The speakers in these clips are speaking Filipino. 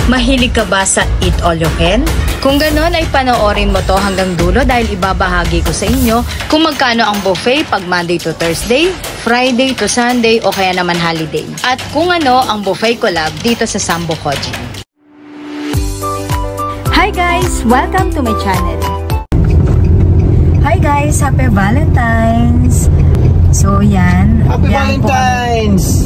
Mahilig ka ba sa Eat All You Can? Kung ganon ay panoorin mo to hanggang dulo dahil ibabahagi ko sa inyo kung magkano ang buffet pag Monday to Thursday, Friday to Sunday o kaya naman holiday. At kung ano ang buffet collab dito sa Sambo Kojin. Hi guys! Welcome to my channel. Hi guys! Happy Valentine's! So yan. Happy Valentine's!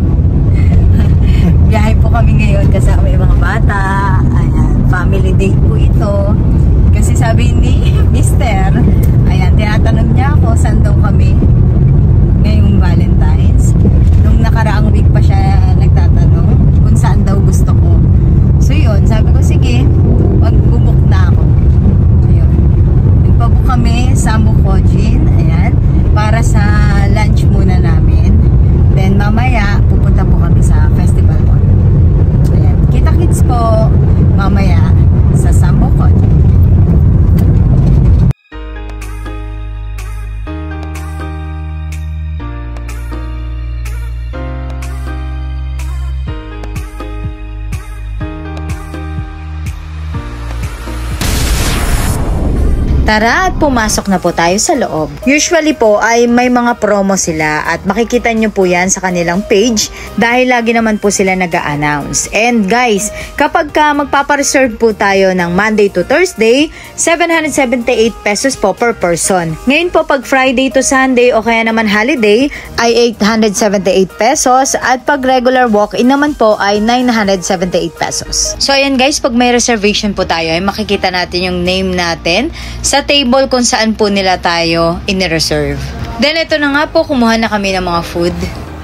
Biyahe po kami ngayon kasama yung mga bata. Ayan, family date po ito. Kasi sabi ni Mister, ayan, tinatanong niya ako saan daw kami ngayong Valentine's. Nung nakaraang week pa siya nagtatanong kung saan daw gusto ko. So yun, sabi ko sige, magbubuk na ako. Ayun. Nagpabuk kami sa Sambo Kojin, ayan, para sa lunch muna namin. Then mamaya, pupunta po kami sa Festival Mall. Ayan. Kita-kits po mamaya sa Sambo Kojin. Tara at pumasok na po tayo sa loob. Usually po ay may mga promo sila at makikita nyo po yan sa kanilang page dahil lagi naman po sila nag-a-announce. And guys, kapag ka magpapareserve po tayo ng Monday to Thursday, 778 pesos po per person. Ngayon po pag Friday to Sunday o kaya naman holiday ay 878 pesos at pag regular walk-in naman po ay 978 pesos. So ayan guys, pag may reservation po tayo ay makikita natin yung name natin sa table kung saan po nila tayo in-reserve. Then ito na nga po, kumuha na kami ng mga food.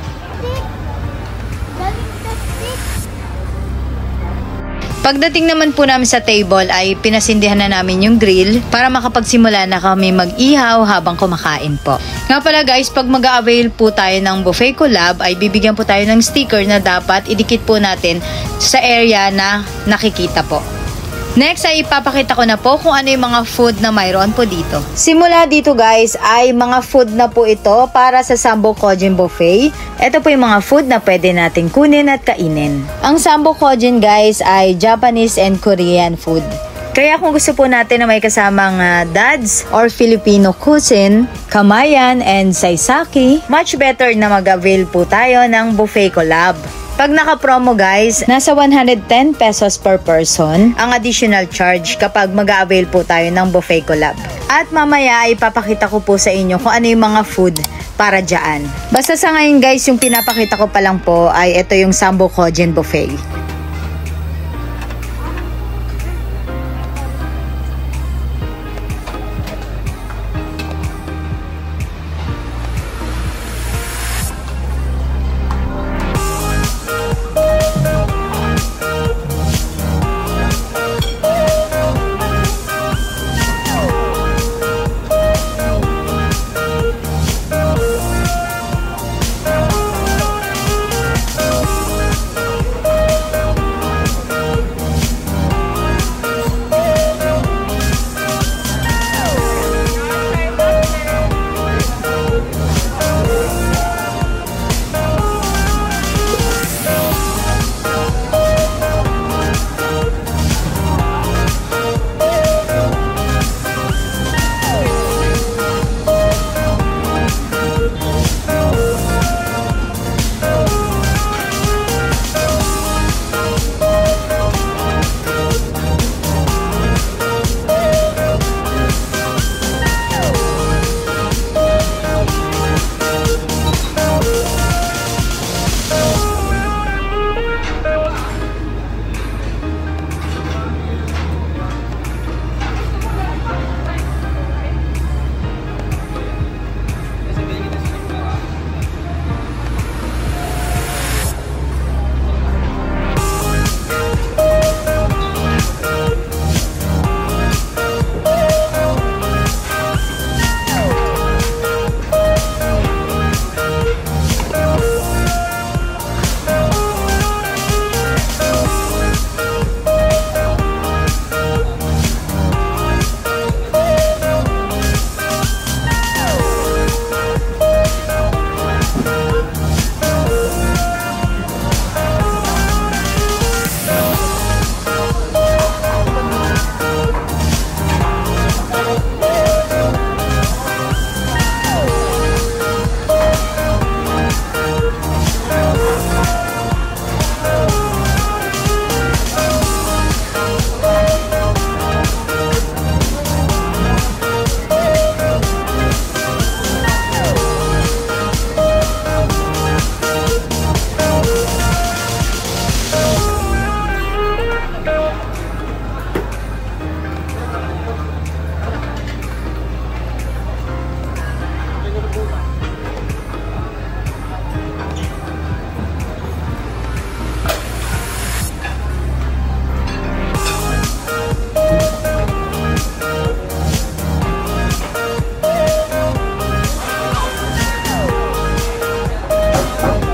Pagdating naman po namin sa table ay pinasindihan na namin yung grill para makapagsimula na kami mag-ihaw habang kumakain po. Nga pala guys, pag mag-a-avail po tayo ng buffet collab ay bibigyan po tayo ng sticker na dapat idikit po natin sa area na nakikita po. Next ay ipapakita ko na po kung ano yung mga food na mayroon po dito. Simula dito guys ay mga food na po ito para sa Sambo Kojin Buffet. Ito po yung mga food na pwede natin kunin at kainin. Ang Sambo Kojin guys ay Japanese and Korean food. Kaya kung gusto po natin na may kasamang dads or Filipino cuisine, kamayan and saisaki, much better na mag-avail po tayo ng buffet collab. Pag naka-promo guys, nasa 110 pesos per person ang additional charge kapag mag-a-avail po tayo ng buffet collab. At mamaya ay ipapakita ko po sa inyo kung ano yung mga food para dyan. Basta sa ngayon guys, yung pinapakita ko pa lang po ay ito yung Sambo Kojin Buffet.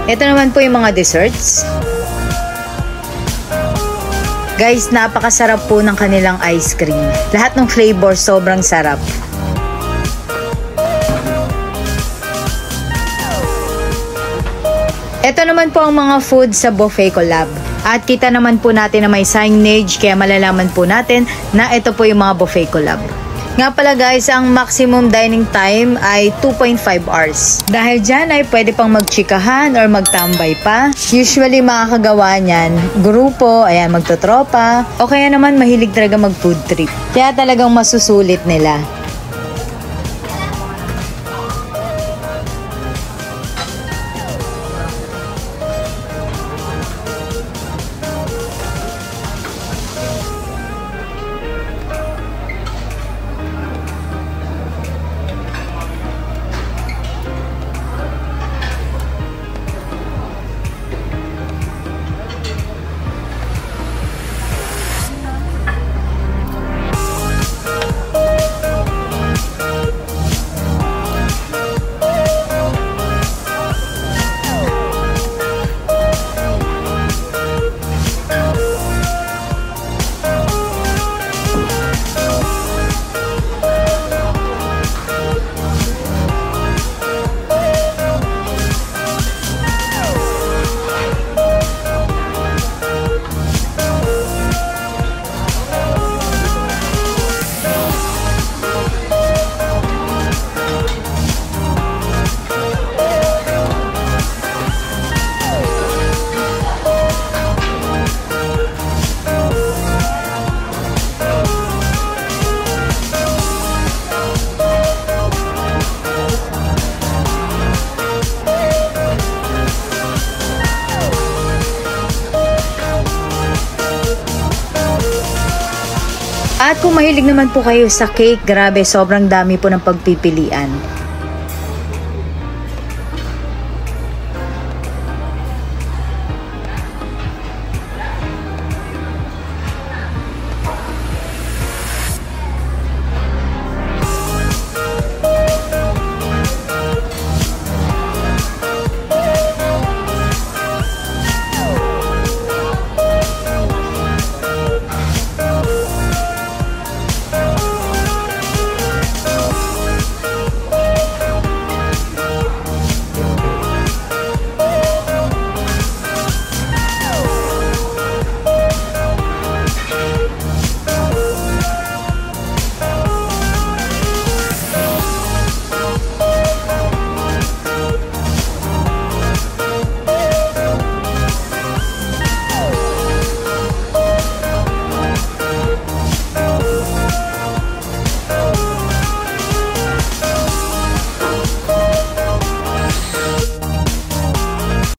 Ito naman po yung mga desserts. Guys, napakasarap po ng kanilang ice cream. Lahat ng flavor sobrang sarap. Ito naman po ang mga food sa Buffet Collab. At kita naman po natin na may signage kaya malalaman po natin na ito po yung mga Buffet Collab. Nga pala guys, ang maximum dining time ay 2.5 hours. Dahil dyan ay pwede pang magchikahan or magtambay pa. Usually makakagawa niyan, grupo, ayan, magtotropa, o kaya naman mahilig talaga mag food trip. Kaya talagang masusulit nila. At kung mahilig naman po kayo sa cake, grabe, sobrang dami po ng pagpipilian.